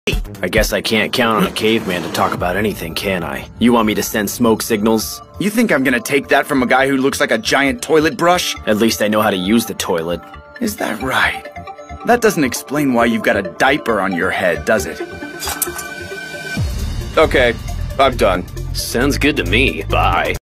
I guess I can't count on a caveman to talk about anything, can I? You want me to send smoke signals? You think I'm gonna take that from a guy who looks like a giant toilet brush? At least I know how to use the toilet. Is that right? That doesn't explain why you've got a diaper on your head, does it? Okay, I'm done. Sounds good to me. Bye.